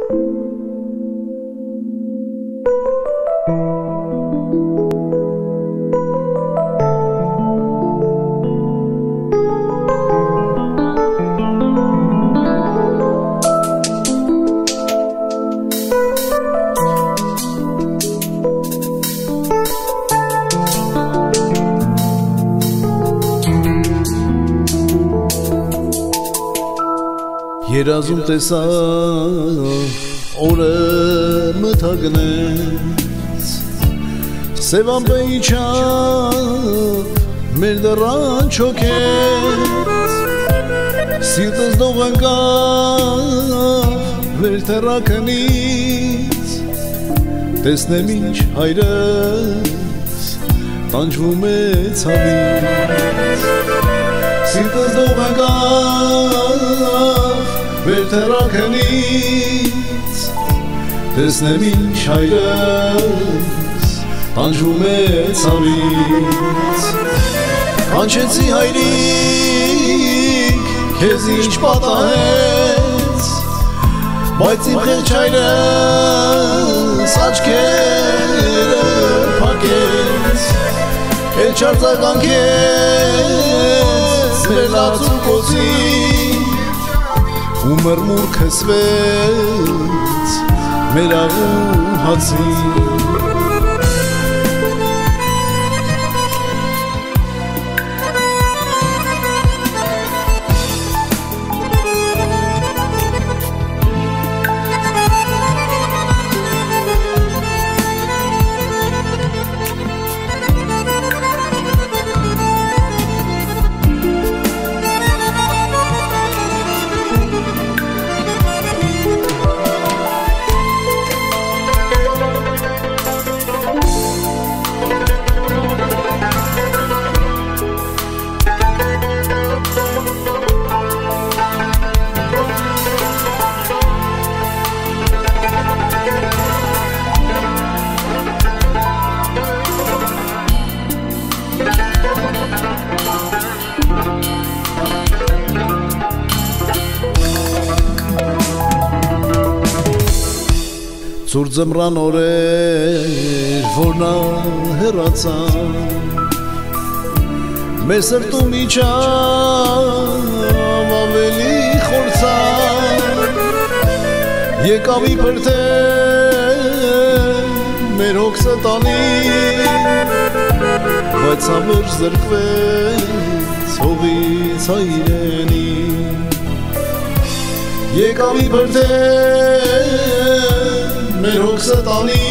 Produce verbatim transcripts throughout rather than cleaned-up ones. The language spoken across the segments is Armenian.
Երազում տեսա օրը մթագնեց Սև ամպը իջավ մեր դռան չոքեց Սիրտս դող ընկավ վեր թեռաքնից Տեսնեմ ինչ հայրս տանջվում է ցավից Սիրտս դող ընկավ Վեր թեռաքնից տեսնեմ ինչ հայրս տանջվում է ցավից Կանչեցի հայրիկ քեզ ինչ պատահեց բայց իմ խեղճ հայրս աչքերը փակեց Էլ չարձագանքեց մեր լացու կոցին ու մրմուր քսվեց մեր աղու հացին Ծուր ձմռան օրեր, որ նա հեռացավ Մեր սրտում իջավ ավելի խորցավ Եկավ իբր թե մեր հոգսը տանի Բայց ամեր զրկվեց հողից հայրենի Եկավ իբր թե մեր հոգսը տանի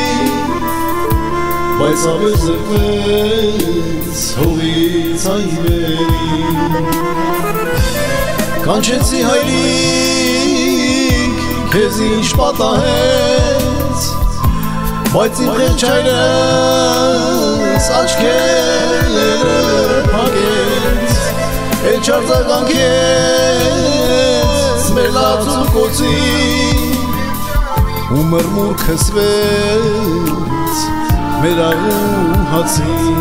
Բայց ամեր զրկվեց հողից հայրենի Կանչեցի հայրիկ քեզ ինչ պատահեց Բայց իմ խեղճ հայրս աչքերը փակեց Էլ չարձագանքեց մեր լացու կոցին ու մրմուր քսվեց մեր աղու հացին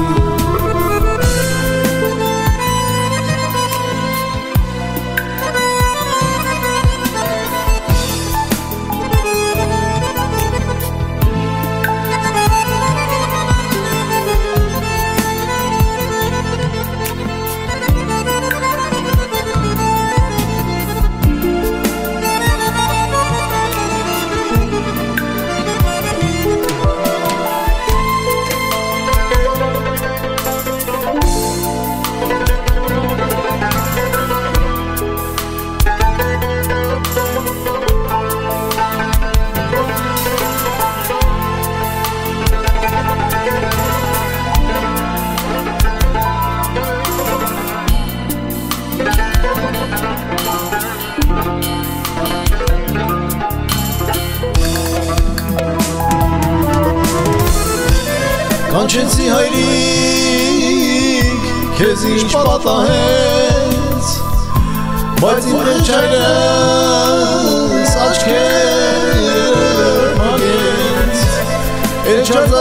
Կանչեցի հայրիկ քեզ ինչ պատահեց Բայց իմ խեղճ հայրս աչքերը փակեց Էլ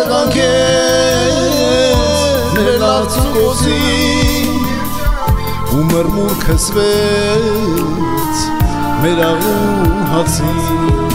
չարձագանքեց մեր լացու կոցին ու մրմուր քսվեց մեր աղու հացին